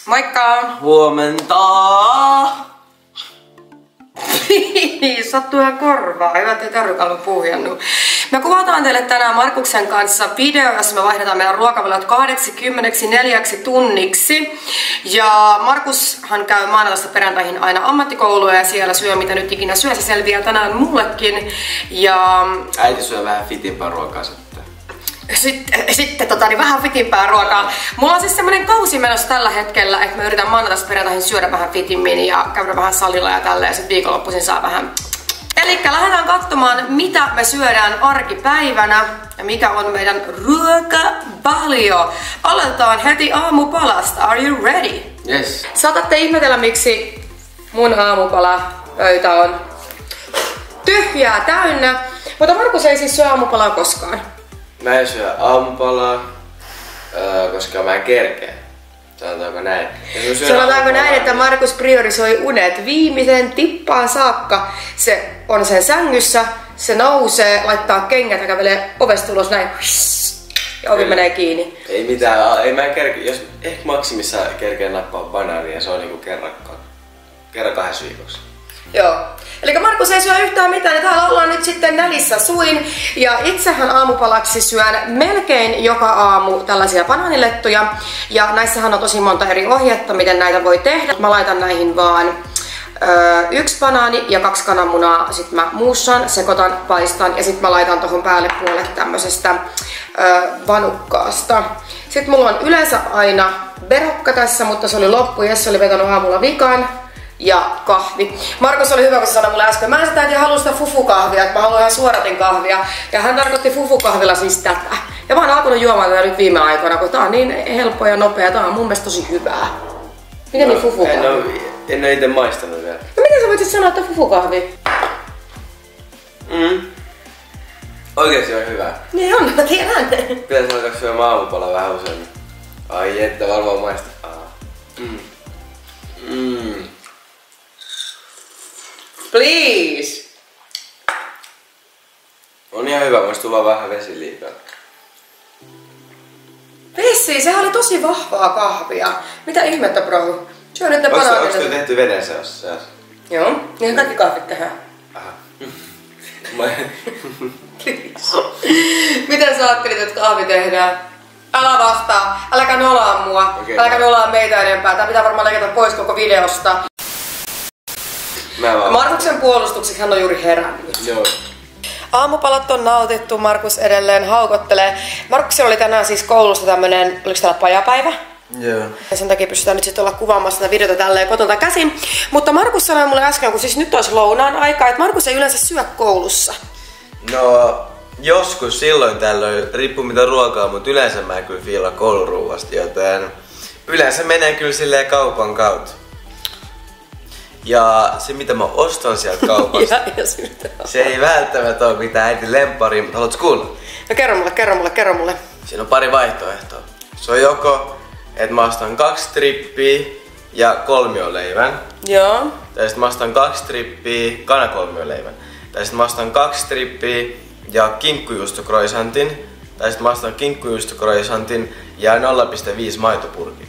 Moikka! Huomenta! Sattuu ihan korvaa. Hyvä, ettei tarvikaan puhjannut. Me kuvataan teille tänään Markuksen kanssa video, jossa me vaihdetaan meidän ruokavalot 24 tunniksi. Ja Markushan käy maanantaista perjantaihin aina ammattikoulua ja siellä syö mitä nyt ikinä syö. Se selviää tänään mullekin. Ja äiti syö vähän fitimpää ruokaa sitten. Sitten niin vähän fitimpää ruokaa. Mulla on siis semmonen kausi menossa tällä hetkellä, että mä yritän maanantaista perjantaihin syödä vähän fitimmin ja käydä vähän salilla ja tälleen, ja sit viikonloppuisin saa vähän. Elikkä lähdetään katsomaan, mitä me syödään arkipäivänä ja mikä on meidän ruokavalio. Aloitetaan heti aamupalasta. Are you ready? Yes. Saatatte ihmetellä, miksi mun aamupalapöytä on tyhjää täynnä, mutta Markus ei siis syö aamupalaa koskaan. Mä en syö aamupalaa, koska mä en kerkeä. Sanotaanko näin? Sanotaanko näin, että Markus priorisoi unet viimeisen tippaan saakka. Se on sen sängyssä, se nousee, laittaa kengät ja kävelee ovesta ulos näin. Ja ovi menee kiinni. Ei mitään, ei mä kerkeä. Jos ehkä maksimissa kerkeä nappaa banaania, se on niinku kerran 2 viikossa. Joo. Eli Markus ei syö yhtään mitään, ja täällä ollaan nyt sitten nälissä suin. Ja itsehän aamupalaksi syön melkein joka aamu tällaisia banaanilettuja. Ja näissähän on tosi monta eri ohjetta, miten näitä voi tehdä. Mä laitan näihin vaan 1 banaani ja 2 kananmunaa. Sitten mä muussan, sekoitan, paistan ja sitten mä laitan tohon päälle puolet tämmöisestä vanukkaasta. Sitten mulla on yleensä aina verokka tässä, mutta se oli loppu. Jesse oli vetänyt aamulla vikan. Ja kahvi. Markus oli hyvä, kun se sanoi mulle äsken. Mä en sitä äiti halua sitä fufukahvia, että mä haluan ihan suoratin kahvia. Ja hän tarkoitti fufukahvilla siis tätä. Ja mä oon alkanut juomaan tätä nyt viime aikoina, kun tää on niin helppo ja nopea. Tää on mun mielestä tosi hyvää. Miten niin fufukahvi? En oo ite maistanut vielä. No miten sä voit sit sanoa, että fufukahvi? Oikeesti on hyvää. Niin on, mä tiedän. Pitäis alkaa syömään aamupalaa vähän useammin. Ai että, varmaan maistaa. Please! On ihan hyvä, maistuu vaan vähän vesi liikaa. Vesi, sehän oli tosi vahvaa kahvia. Mitä ihmettä, bro? Syö nyt ne banaanit. Onks toi tehty veden seassa? Joo, niin kaikki kahvit tehdään. Aha. Miten sä ajattelit, että kahvi tehdään? Älä vastaa, äläkä nolaa mua, Okay. Äläkä nolaa meitä enempää. Tää pitää varmaan leikata pois koko videosta. Markuksen puolustukseksi hän on juuri herännyt. Joo. Aamupalat on nautittu, Markus edelleen haukottelee. Markuksella oli tänään siis koulusta tämmönen, oliko täällä pajapäivä? Joo. Ja sen takia pystytään nyt sitten olla kuvaamassa tätä videota tälleen kotolta käsin. Mutta Markus sanoi mulle äsken, kun siis nyt olisi lounaan aikaa, että Markus ei yleensä syö koulussa. No, joskus silloin tällöin, riippuu mitä ruokaa, mutta yleensä mä en kyllä fiilaa kouluruuasta, joten yleensä menee kyllä silleen kaupan kautta. Ja se mitä mä ostan sieltä kaupasta, se ei välttämättä ole mitään äitin lemppariin, mutta haluatko kuulla? No kerro mulle. Siinä on pari vaihtoehtoa. Se on joko, että mä ostan 2 trippiä ja kolmioleivän. Joo. Tai sit mä ostan 2 trippiä kanakolmioleivän. Tai sit mä ostan 2 trippiä ja kinkkujuustokroisantin. Tai sit mä ostan kinkkujuustokroisantin ja 0,5 maitopurkin.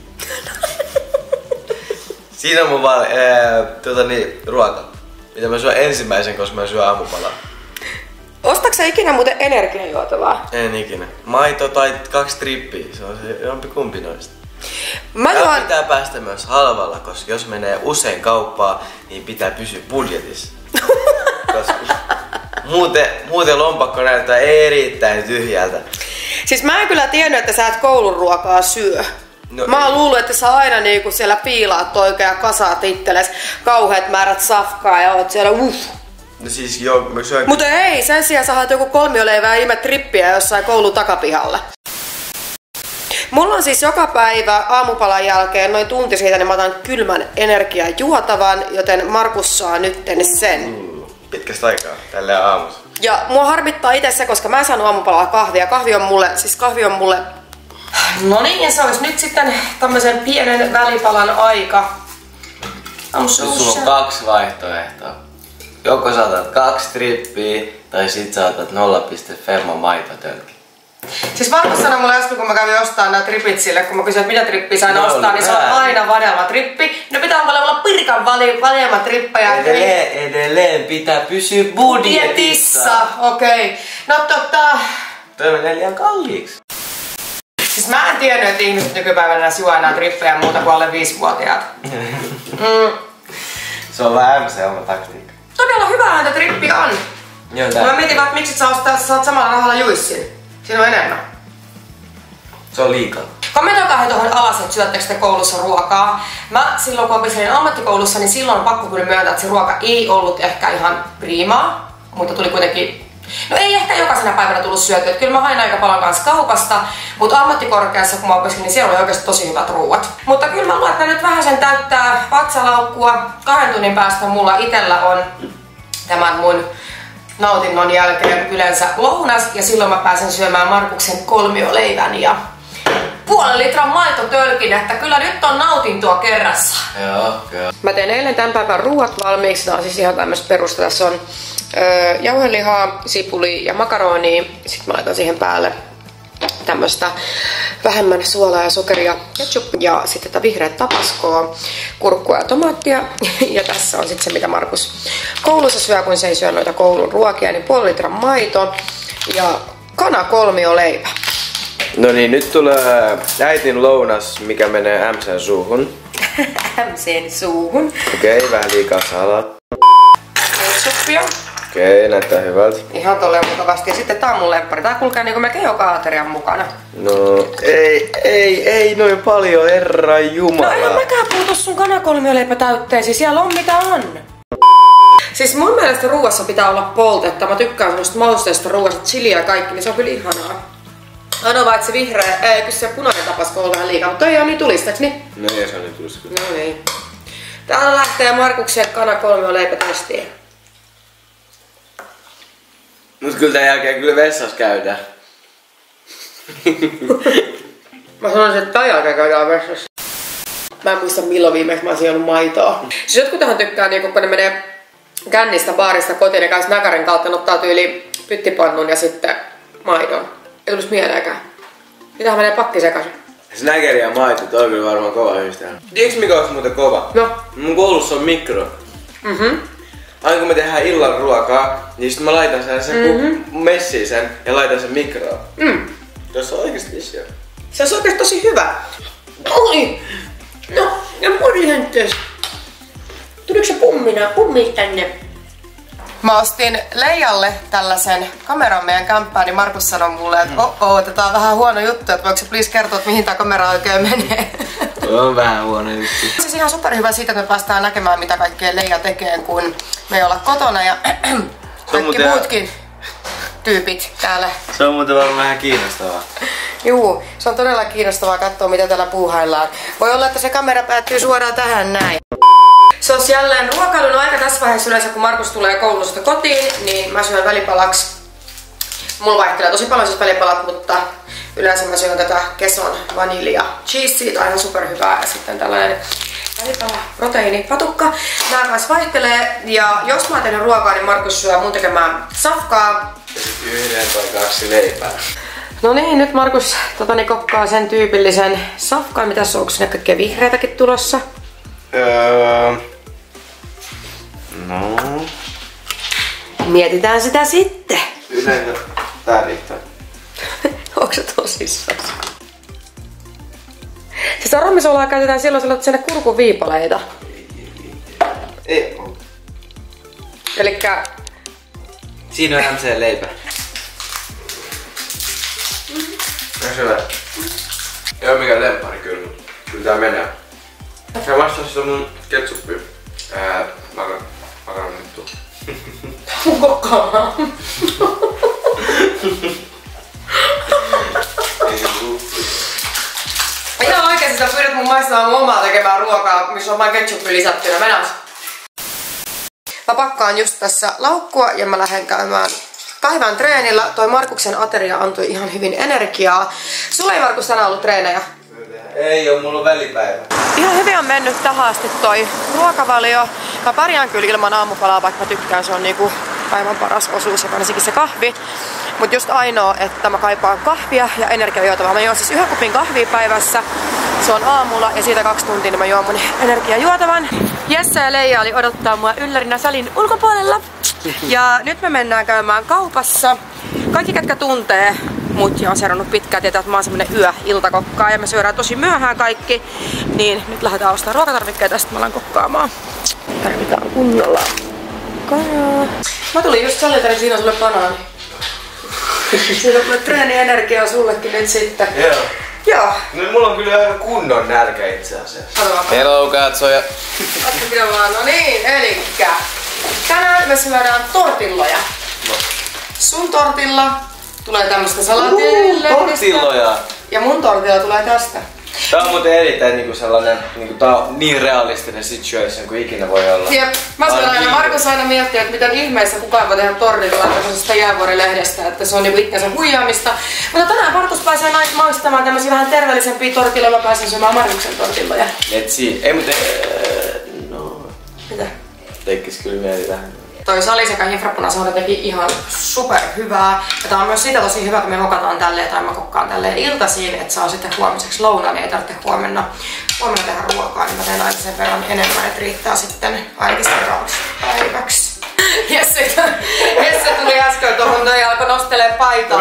Siinä on mun vaan ruoka. Mitä mä syön ensimmäisen, koska mä syön aamupalaa. Ostatko sä ikinä muuten energiajuotavaa? En ikinä. Maito tai 2 trippiä, se on se jompikumpi noista. Mä pitää päästä myös halvalla, koska jos menee usein kauppaan, niin pitää pysyä budjetissa. Koska muuten lompakko näyttää erittäin tyhjältä. Siis mä en kyllä tiennyt, että sä et koulun ruokaa syö. No, mä oon luullut, että sä aina niinku siellä piilaat oikein ja kasaat itsellesi kauheat määrät safkaa ja oot siellä No siis joo, mä syön. Mutta ei, sen sijaan sä haet joku kolmioleivää ja imet trippiä jossain koulun takapihalla. Mulla on siis joka päivä aamupalan jälkeen noin tunti siitä, niin mä otan kylmän energiajuotavan, joten Markus saa nytten sen. Pitkästä aikaa, tälleen aamussa. Ja mua harmittaa itse se, koska mä en saanut aamupalaa kahvia. Kahvi on mulle... No niin, ja se olisi nyt sitten tämmösen pienen välipalan aika. Sulla on 2 vaihtoehtoa. Joko saatat 2 trippiä, tai sit saatat 0,5 maitotölkki. Siis Markus sanoi mulle äsken, kun mä kävin ostaa nämä tripit sille, kun mä kysyin, että mitä trippiä sä aina ostaa, niin se on aina Pirkan vadelmatrippi. No pitää olla Pirkan vadelmatrippejä. Edelleen pitää pysyä budjetissa. Okei. No Toi menee liian kalliiksi. Siis mä en tiennyt, että ihmiset nykypäivänä syö enää trippejä muuta kuin alle 5-vuotiaat. Se on vähän MC-oma taktiikka. Todella hyvä näitä trippi on. Joo, mä mietin vaan, että miksi sä saat samalla rahalla juissin. Siinä on enemmän. Se on liikaa. Kommentoikaa he tuohon alas, että syöttekö te koulussa ruokaa. Mä silloin kun opiskelin ammattikoulussa, niin silloin on pakko kyllä myöntää, että se ruoka ei ollut ehkä ihan priimaa. Mutta tuli kuitenkin... No ei ehkä jokaisena päivänä tullut syötyä. Kyllä mä hain aika paljon kanssa kaupasta. Mutta ammattikorkeassa kun mä opiskelin, niin siellä oli oikeasti tosi hyvät ruuat. Mutta kyllä mä luulen, että nyt vähän sen täyttää vatsalaukkua. 2 tunnin päästä mulla itellä on tämän mun nautinnon jälkeen yleensä lounas. Ja silloin mä pääsen syömään Markuksen kolmioleivän ja 0,5 litran maitotölkin, että kyllä nyt on nautintoa kerrassa. Joo. Mä tein eilen tämän päivän ruuat valmiiksi. Tää on siis ihan tämmöistä perusta. Tässä on jauhelihaa, sipuli ja makaronia. Sitten mä laitan siihen päälle tämmöstä vähemmän suolaa ja sokeria, ketchup ja sitten tätä vihreät tapaskoa, kurkkua ja tomaattia. Ja tässä on sitten se, mitä Markus koulussa syö, kun se ei syö noita koulun ruokia, niin 0,5 litran maito ja kanakolmioleipä. No niin, nyt tulee äitin lounas, mikä menee MC:n suuhun. MC:n suuhun. Okei, vähän liikaa salat. Ketchuppia. Okei, näyttää hyvältä. Ihan tolleen mukavasti. Ja sitten tää on mun lemppari. Tää kulkee niinku melkein joka aterian mukana. No, ei noin paljon, herra jumala. No en mäkään puutu sun kanakolmioleipä täytteisiin. Siellä on mitä on. Siis mun mielestä ruuassa pitää olla poltetta. Mä tykkään semmoista mausteista ruuasta, chiliä ja kaikki, niin se on kyllä ihanaa. Ainoa vaan, että se vihreä, kyllä se punainen tapasko on vähän liikaa, mutta toi on niin tulista, eiks niin? No ei se on niin tulista. No niin. Täällä lähtee Markuksen kanakolmioleipä testiin. Mut kyllä tämän jälkeen kyllä vessassa käydään. Mä sanoisin, että tämän jälkeen käydään vessassa. Mä en muista milloin viimeksi mä oon syönyt maitoa. Siis jotkuthan tykkää niin kun ne menee kännistä baarista kotiin ja käy snäkärin kautta, ne ottaa tyyli pyttipannun ja sitten maidon. Ei tulisi mieleenkään. Mitähän menee pakki sekaisin? Snäkeri ja maito, toi on kyllä varmaan kova yhdistelmä. Tiedätkö mikä olisi muuten kova? No. Mun koulussa on mikro. Aina kun me tehdään illan ruokaa, niin sit mä laitan sen messiin sen ja laitan sen mikroon. Tuossa on oikeesti siellä. Se on oikeesti tosi hyvä. Oi! No, ja morjentes. Tuliko se pummii tänne? Mä ostin Leijalle tällaisen kameran meidän kämppään, niin Markus sanoi mulle, että tää on vähän huono juttu, että voiko se please kertoa, että mihin tää kamera oikein menee? On vähän huono juttu. Siis ihan superhyvä siitä, että me päästään näkemään, mitä kaikkea Leija tekee, kun me ei olla kotona ja kaikki muutkin tyypit täällä. Se on muuten varmaan vähän kiinnostavaa. Juu, se on todella kiinnostavaa katsoa, mitä täällä puuhaillaan. Voi olla, että se kamera päättyy suoraan tähän näin. Se on jälleen ruokailun aika tässä vaiheessa yleensä, kun Markus tulee koulusta kotiin, niin mä syön välipalaksi. Mulla vaihtelee tosi paljon siis välipalat, mutta yleensä mä syön tätä Keson vanilja cheesea, tää on ihan superhyvää. Ja sitten tällainen välipala proteiinipatukka. Nää kanssa vaihtelee, ja jos mä teen ruokaa, niin Markus syö mun tekemään safkaa. Ja sitten 1 tai 2 leipää. No niin, nyt Markus kokkaa sen tyypillisen safkaan. Mitäs onko sinne kaikkea vihreätäkin tulossa? No. Mietitään sitä sitten. Yleensä tää riittää. Onko se tosissaan? Siis arommisolaa käytetään silloin, kun sinne kurkun viipaleita. Ei oo. Elikkä... Siinä on MC-leipä. Onks hyvä? Ei oo mikään lemppari kyllä. Kyllä tää menee. Ja vastaan sitä mun ketsuppia. Makaronittu. Mukaan. Ihan oikeesti sä pyydät mun maistamaan mun omaa tekemään ruokaa, missä on vain ketchuppi lisättynä. Mennään. Mä pakkaan just tässä laukkua ja mä lähden käymään päivän treenillä. Toi Markuksen ateria antoi ihan hyvin energiaa. Sulla ei Markus tänään ollut treenejä? Ei oo, mulla on välipäivä. Ihan hyvin on mennyt tähän asti toi ruokavalio. Mä pärjään kyllä ilman aamupalaa, vaikka mä tykkään, se on niinku päivän paras osuus ja varsinkin se kahvi. Mut just ainoa, että mä kaipaan kahvia ja energiajuotavaa. Mä juon siis 1 kupin kahvia päivässä. Se on aamulla ja siitä 2 tuntia niin mä juon mun energiajuotavan. Jesse ja Leija oli odottaa mua yllärinä salin ulkopuolella. Ja nyt me mennään käymään kaupassa. Kaikki ketkä tuntee mut ja on seurannut pitkään, tietää, että mä oon semmonen iltakokkaa ja me syödään tosi myöhään kaikki. Niin nyt lähdetään ostamaan ruokatarvikkeita ja sitten mä alan kokkaamaan. Tarvitaan kunnolla kanaa. Mä tulin just salilta, niin siinä on sulle banaani. Siinä on treenienergiaa sullekin nyt sitten. Joo. Joo. No mulla on kyllä aika kunnon nälkä itse asiassa. Hello katsoja. No niin, elikkä tänään me syödään tortilloja. No. Sun tortilla tulee tämmöstä salaattilehdistä. Tortilloja! Ja mun tortilla tulee tästä. Tää on muuten erittäin niinku sellainen, niinku tää on niin realistinen situation kuin ikinä voi olla. Jep. Mä sanon aina, Markus aina miettii, että miten ihmeessä kukaan voi tehdä tortilla tämmöisestä jäävuorilehdestä, että se on niinku itsensä huijaamista. Mutta tänään Markus pääsee maistamaan tämmösiä vähän terveellisempiä tortilloja, mä pääsen syömään Markuksen tortilloja. Etsi, ei mut no. Mitä? Tekkis kyllä mieli vähän. Toi sali sekä infrapunasohda teki ihan super hyvää. Ja tää on myös siitä tosi hyvä, kun me hokataan tälleen tai mä kokkaan tälleen iltasiin, että saa sitten huomiseksi lounaan, niin ei tarvitse huomenna tehdä ruokaa, niin mä teen aina sen verran enemmän, että riittää sitten ainakin seuraavaksi päiväksi. Jesse tuli äsken tuohon ja alkoi nostelemaan paitaa.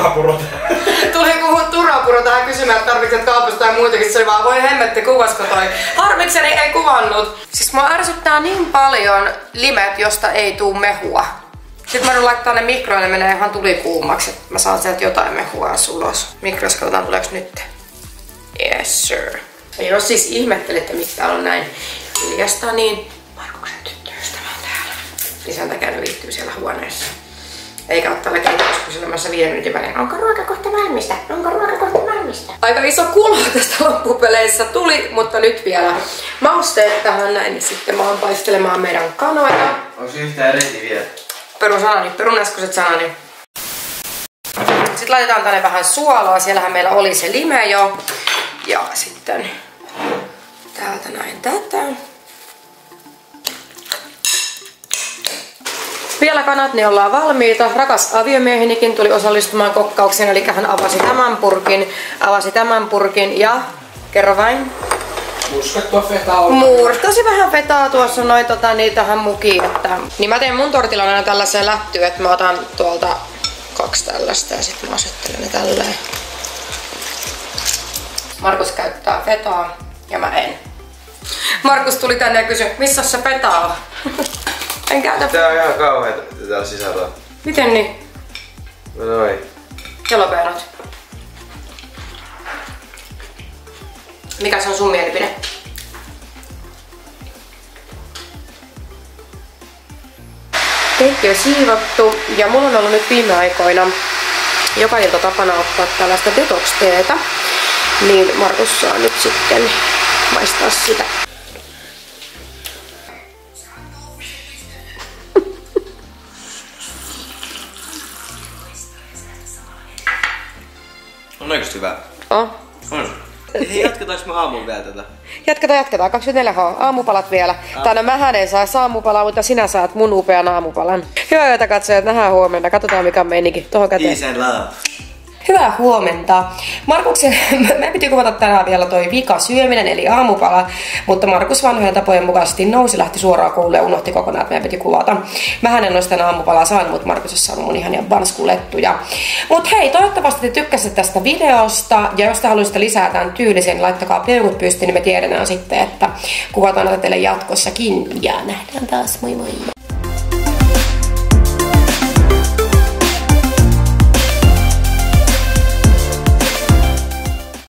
Tuli turhapuro tähän kysymään, että tarvitset kaupasta tai muutakin. Se oli vaan, voi hemmetti, kuvasko toi. Harmikseni ei kuvannut. Siis mua ärsyttää niin paljon limet, josta ei tuu mehua. Sitten mä laittaa ne mikroon, ne menee ihan tulikuumaksi, että mä saan sieltä jotain mehua ulos. Mikros, katsotaan tuleeko nyt. Yes sir. Ja jos siis ihmettelitte, miksi täällä on näin hiljasta, niin Markuksen tyttöystävä on täällä. Niin sen takia ne viihtyy siellä huoneessa. Eikä ole tällä keittiössä kysymässä 5 minuutin välein. Onko ruoka kohta valmista? Onko ruoka kohta valmista? Aika iso kulo tästä loppupeleissä tuli, mutta nyt vielä mausteet tähän näin. Niin sitten mä oon paistelemaan meidän kanoja. Onko se yhtään reti vielä? Perunaskoiset sanani. Sitten laitetaan tänne vähän suolaa. Siellähän meillä oli se lime jo. Ja sitten täältä näin tätä. Vielä kanat, niin ollaan valmiita. Rakas aviomiehenikin tuli osallistumaan kokkaukseen, eli hän avasi tämän purkin ja kerro vain. Murskattua fetaa. Tosi vähän fetaa tuossa noin tähän mukiin. Niin mä teen mun tortillan aina tällaiseen lättyyn, että mä otan tuolta 2 tällaista ja sitten mä asettelen ne tälleen. Markus käyttää fetaa ja mä en. Markus tuli tänne ja kysyi, missä se fetaa on? En käytä. Tää on ihan kauheeta täällä sisällä. Miten niin? No noin. Jalopeanat. Mikä se on sun mielipide? Keittiö siivottu ja mulla on ollut nyt viime aikoina joka ilta tapana ottaa tällaista detox-teetä. Niin Markus saa nyt sitten maistaa sitä. On oikeesti hyvä. On. Hei, jatketaanko me aamuun vielä tätä? Jatketaan. 24H. Aamupalat vielä. Tai mähän en saa aamupalaa, mutta sinä saat mun upean aamupalan. Hyvää yötä katsojat, nähdään huomenna. Katsotaan mikä on meininki. Tuohon käteen. Peace and love. Hyvää huomenta. Markuksen, me piti kuvata tänään vielä toi vikasyöminen eli aamupala, mutta Markus vanhojen tapojen mukaisesti nousi, lähti suoraan kouluun ja unohti kokonaan, että meidän piti kuvata. Mähän en olisi tänään aamupalaa saanut, mutta Markus on saanut mun ihania banskulettuja. Mut hei, toivottavasti te tykkäsitte tästä videosta ja jos te haluaisitte lisää tämän tyylisen, niin laittakaa peukut pystyyn, niin me tiedetään sitten, että kuvataan näitä teille jatkossakin. Ja nähdään taas, moi moi!